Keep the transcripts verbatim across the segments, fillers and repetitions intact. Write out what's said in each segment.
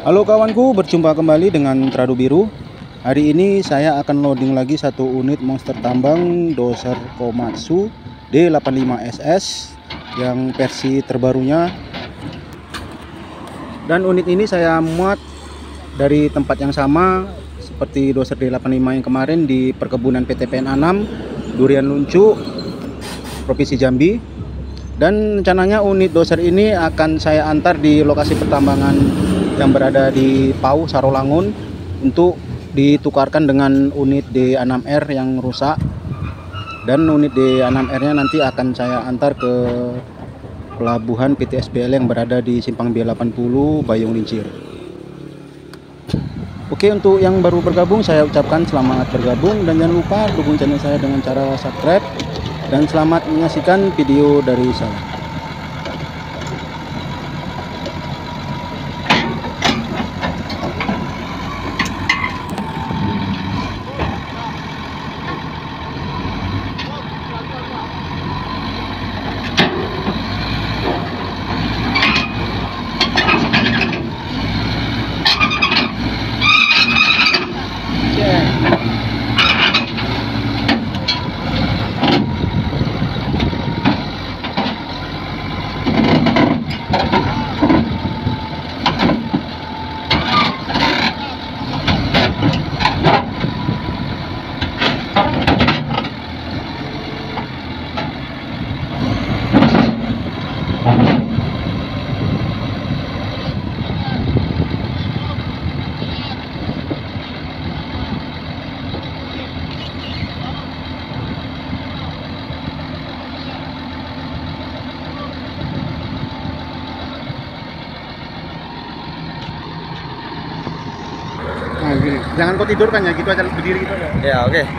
Halo kawanku, berjumpa kembali dengan Tradu Biru. Hari ini saya akan loading lagi satu unit monster tambang doser Komatsu D delapan lima S S yang versi terbarunya. Dan unit ini saya muat dari tempat yang sama seperti doser D delapan lima yang kemarin di perkebunan P T P N A enam Durian Luncu, Provinsi Jambi. Dan rencananya unit doser ini akan saya antar di lokasi pertambangan yang berada di Pau, Sarolangun untuk ditukarkan dengan unit D enam R yang rusak. Dan unit D enam R nya nanti akan saya antar ke pelabuhan P T S B L yang berada di Simpang B delapan puluh Bayung Lincir. Oke, untuk yang baru bergabung saya ucapkan selamat bergabung dan jangan lupa dukung channel saya dengan cara subscribe, dan selamat menyaksikan video dari saya. Nah, gini. Jangan kau tidur kan ya, gitu aja berdiri gitu aja. Ya, oke. Okay.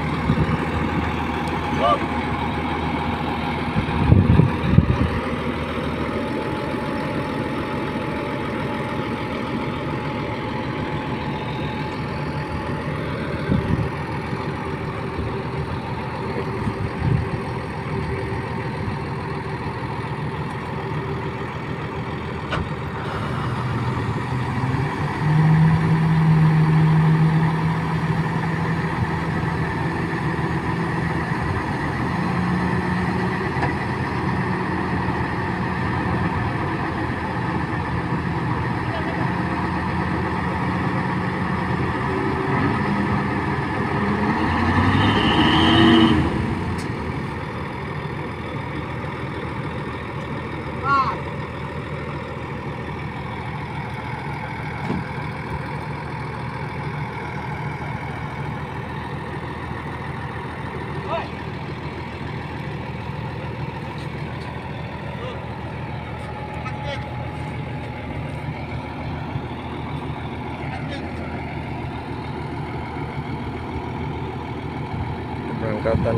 Keberangkatan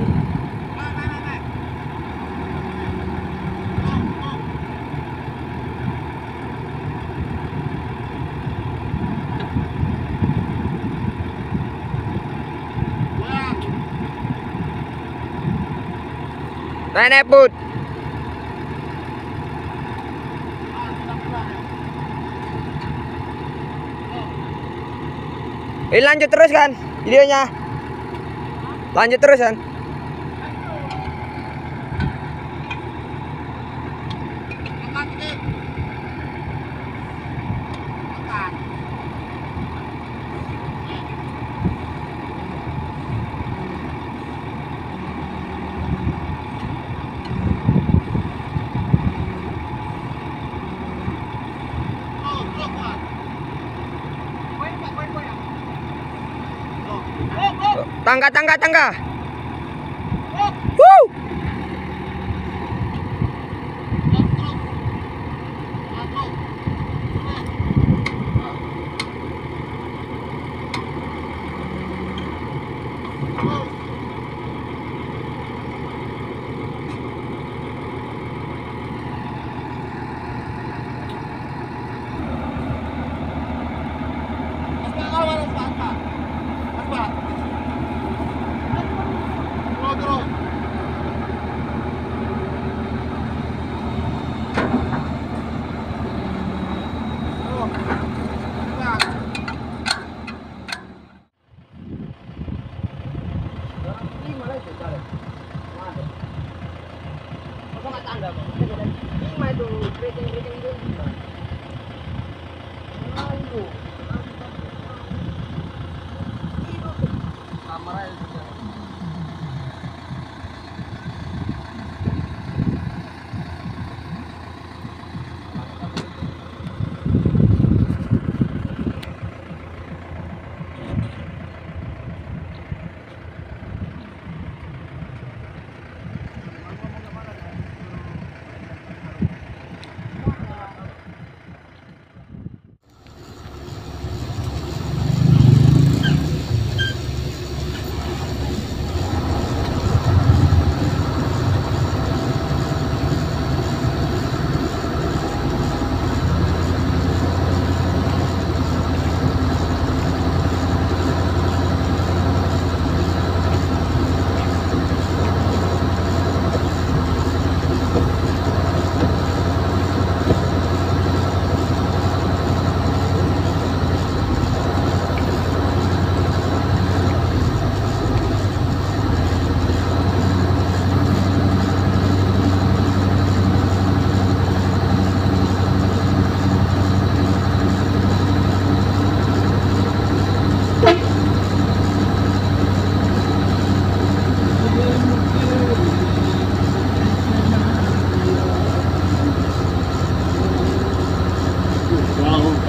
naik put. Ini lanjut terus kan videonya? Lanjut terus kan? Tangga, tangga, tangga. Woo!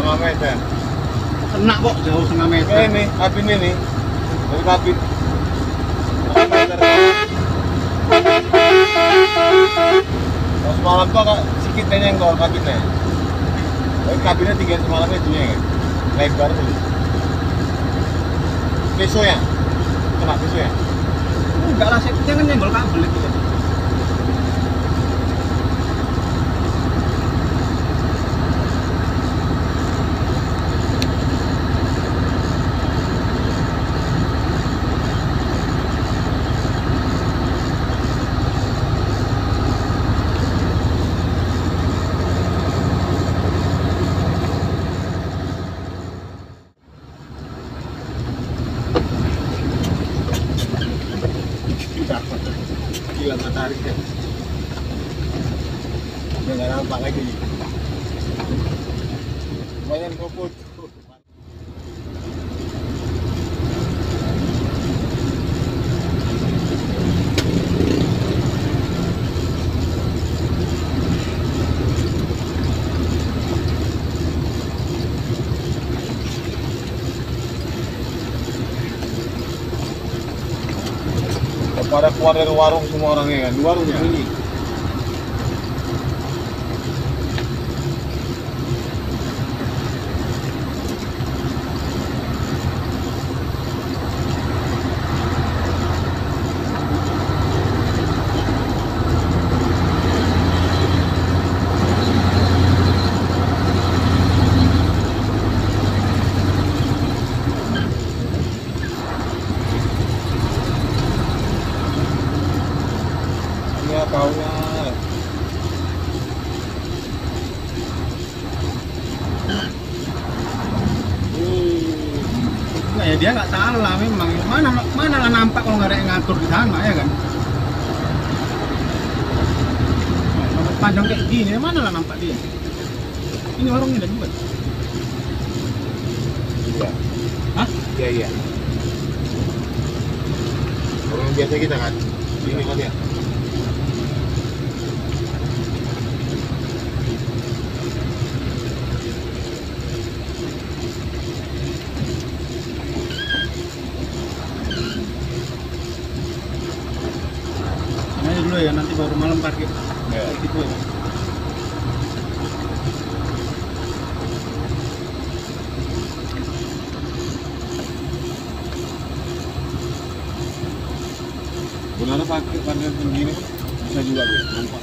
setengah meter. Kena kok jauh setengah meter. Eh, ini kabin ini dari kabin setengah meter. Kalau semalam tuh agak sedikit nyenggol kabinnya. Tapi kabinnya tiga semalam itu ya kan? Lebar tuh. Pisau ya? Kena pisau ya? Enggak lah, saya kan nyenggol kabel itu. Gila matahari kan. Udah nggak nampak lagi. Lumayan koput. Pada keluar dari warung semua orangnya kan, di warung yang ini. Ya kaunya. Nah, ya dia nggak salah memang. Mana mana lah nampak kalau nggak ada yang ngatur di sana ya kan. Nah, panjang kayak gini, mana lah nampak dia. Ini warungnya udah juga. Iya. Hah? Iya iya. Orang biasa kita kan. Ini kan ya. Ini dulu ya, nanti baru malam parkir. Ya. Gitu ya. Benar pakai parkir begini bisa juga guys, nampak.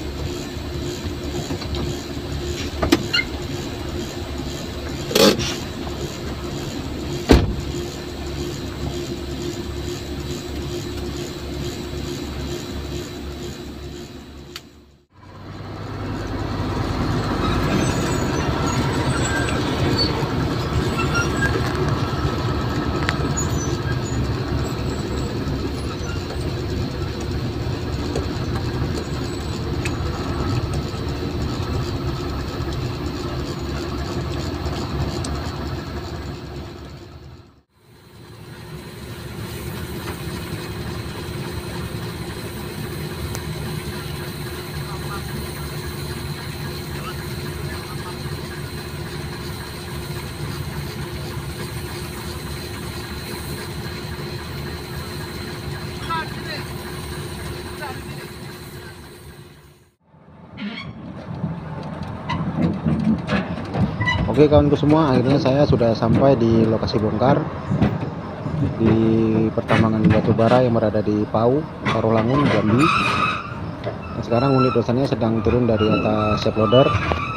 Oke kawanku semua, akhirnya saya sudah sampai di lokasi bongkar di pertambangan batu bara yang berada di Pau, Tarulangun, Jambi. Nah, sekarang unit dosannya sedang turun dari atas shape loader.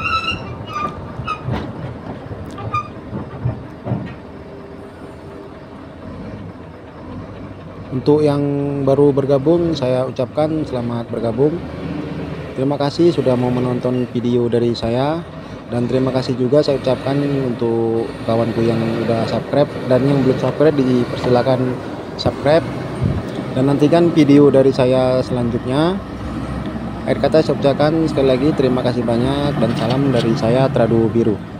Untuk yang baru bergabung, saya ucapkan selamat bergabung. Terima kasih sudah mau menonton video dari saya. Dan terima kasih juga saya ucapkan untuk kawanku yang udah subscribe dan yang belum subscribe dipersilakan subscribe dan nantikan video dari saya selanjutnya. Akhir kata saya ucapkan sekali lagi terima kasih banyak dan salam dari saya Tradu Biru.